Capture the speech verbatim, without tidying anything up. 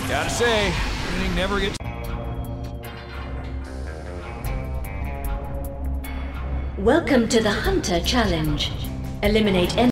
Gotta say, winning never gets... Welcome to the Hunter Challenge. Eliminate